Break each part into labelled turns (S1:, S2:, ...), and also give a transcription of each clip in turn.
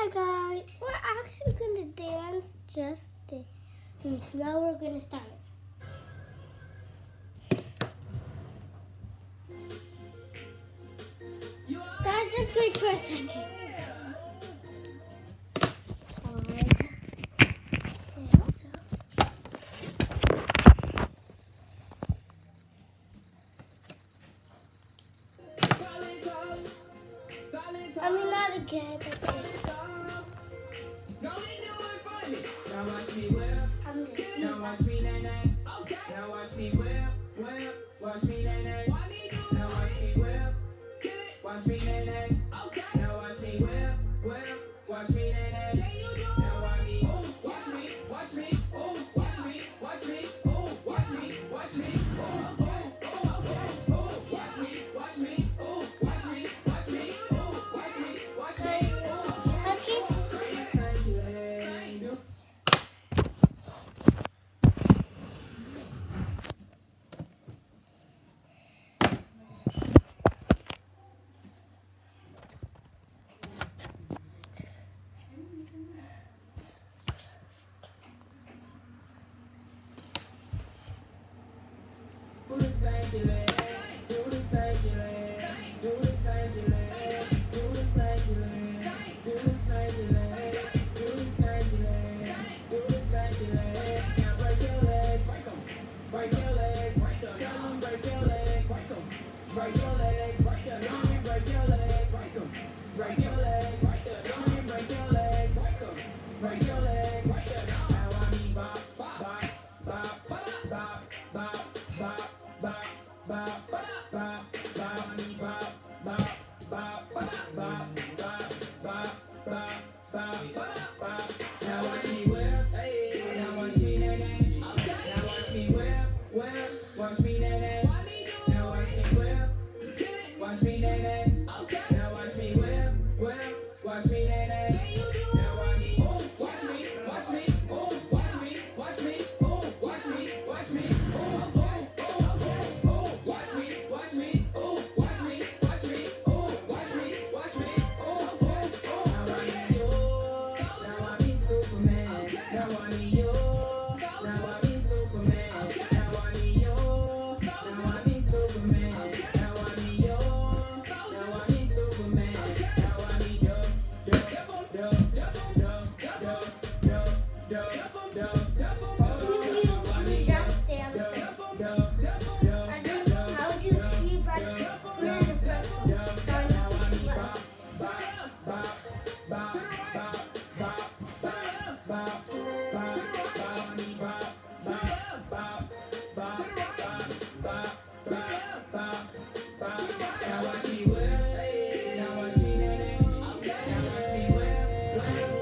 S1: Hi guys, we're actually gonna dance just dance. Now we're gonna start. Guys, just wait for a second. I mean, not again, but
S2: now watch me whip.
S1: I'm just
S2: Now watch me nay nay. Okay. Now watch me whip, whip. Watch me nay nay. Now watch me whip. Watch me nay nay. Okay. Now watch me whip, whip. Watch me nay nay. Now watch me. Watch me. Watch me. Oh, watch me. Watch me. Oh, watch me. Watch me. Oh, oh, oh, oh, oh. Watch me. Watch me. Oh, watch me. Watch me. Oh, watch me. Watch me.
S1: okay.
S2: Do the stanky leg, do the stanky leg, do the stanky leg, do the stanky leg, do the stanky leg, do the stanky leg, do the stanky leg. Now break your legs, break your legs, tell them break your legs, break your legs, don't you break your legs, break your legs, don't you break your legs, break your legs. Now I mean bop, bop, bop, bop, bop, bop. Bop, bop, bop, bop, bop, bop, bop, bop, bop, bop, bop, bop, bop. Now watch me whip, hey. Now watch me nay nay. Now watch me whip, whip. Watch me nay nay. Now watch me whip. Watch me nay nay. Now watch me whip, whip. Watch me nay nay. Now watch me. Watch me, watch me. Oh, watch me, watch me. Oh, watch me, watch me. Oh, oh. Now watch me whip, now watch me nay nay. Now watch me whip,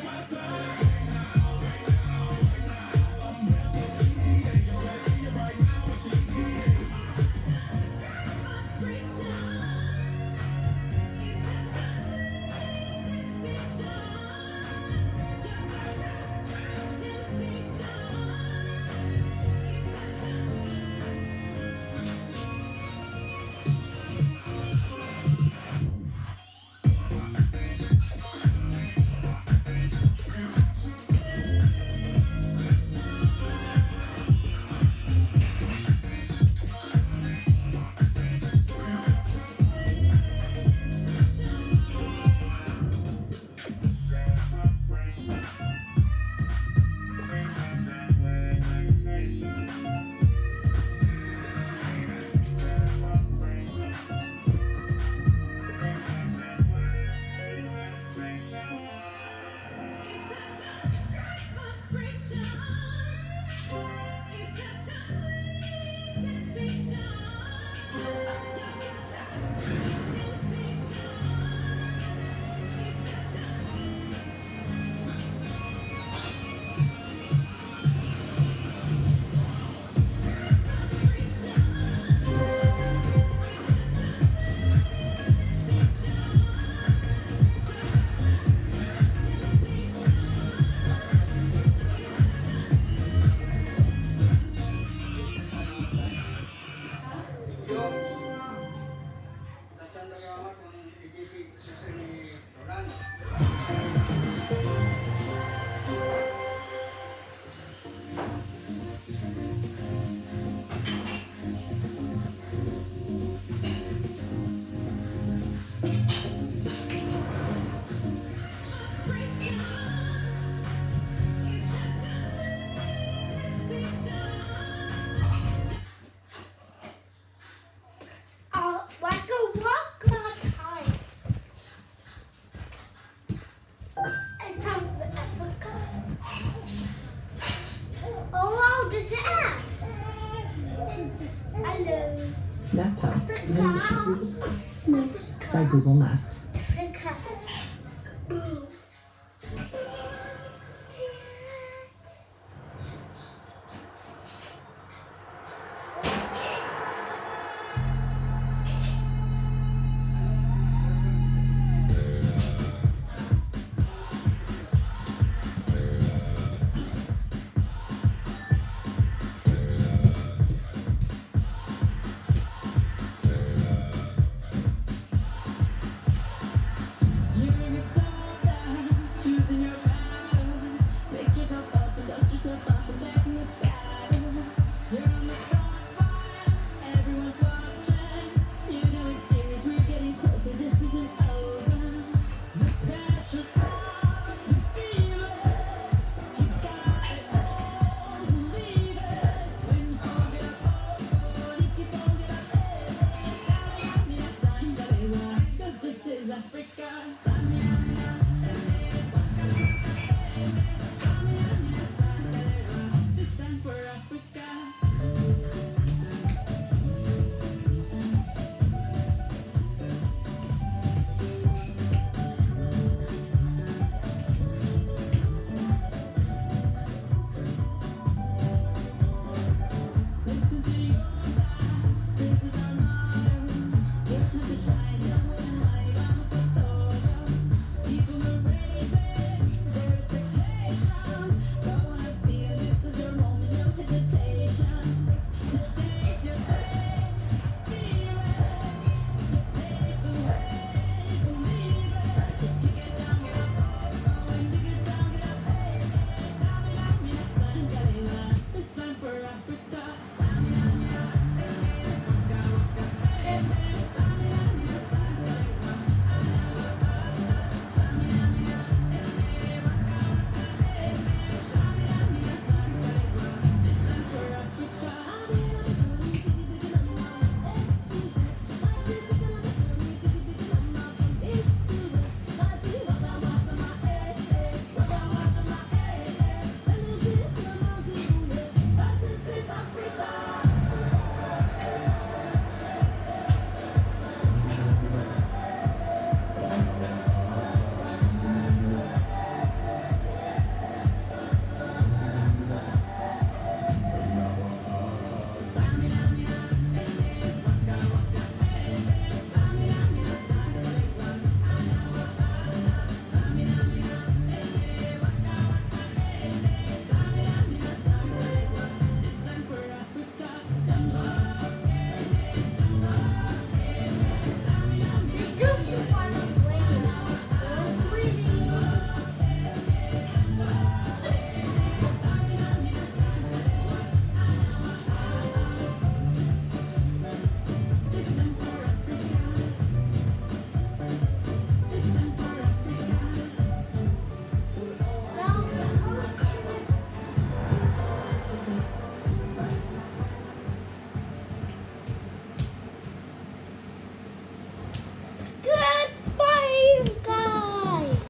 S2: Desktop by Google Nest.